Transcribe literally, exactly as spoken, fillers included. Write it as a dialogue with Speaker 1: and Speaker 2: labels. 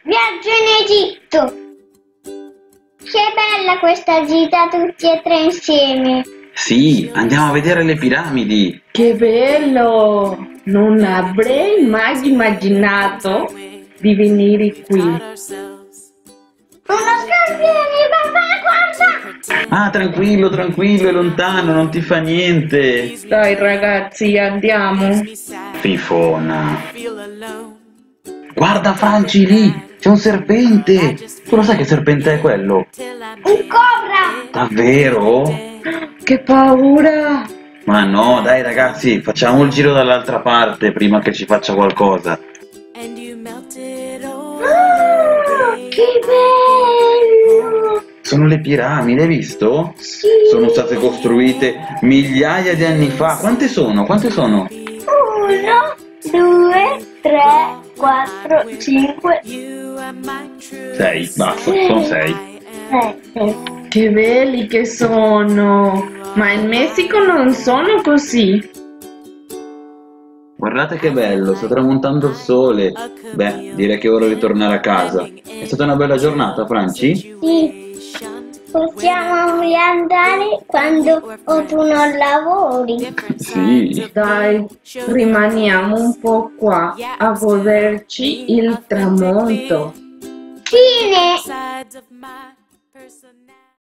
Speaker 1: Viaggio in Egitto. Che bella questa gita tutti e tre insieme.
Speaker 2: Sì, andiamo a vedere le piramidi.
Speaker 3: Che bello! Non avrei mai immaginato di venire qui.
Speaker 1: Uno scorpione, papà, guarda!
Speaker 2: Ah, tranquillo, tranquillo, è lontano, non ti fa niente.
Speaker 3: Dai ragazzi, andiamo.
Speaker 2: Fifona. Guarda Franci lì, c'è un serpente. Tu lo sai che serpente è quello?
Speaker 1: Un cobra!
Speaker 2: Davvero?
Speaker 3: Che paura!
Speaker 2: Ma no, dai ragazzi, facciamo il giro dall'altra parte prima che ci faccia qualcosa.
Speaker 1: Oh, che bello!
Speaker 2: Sono le piramidi, hai visto?
Speaker 1: Sì.
Speaker 2: Sono state costruite migliaia di anni fa. Quante sono? Quante sono?
Speaker 1: Uno, due, tre, quattro, cinque,
Speaker 2: Sei, basta, sono sei.
Speaker 1: sette.
Speaker 3: Che belli che sono! Ma in Messico non sono così.
Speaker 2: Guardate che bello, sta tramontando il sole. Beh, direi che è ora di tornare a casa. È stata una bella giornata, Franci?
Speaker 1: Sì. Possiamo riandare quando o tu non lavori.
Speaker 2: Sì.
Speaker 3: Dai, rimaniamo un po' qua a goderci il tramonto.
Speaker 1: Fine!